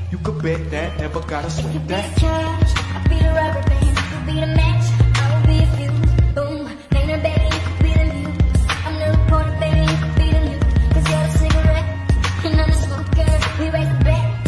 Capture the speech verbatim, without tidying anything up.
You could bet that, never gotta It sweat could be that. cash, I'll be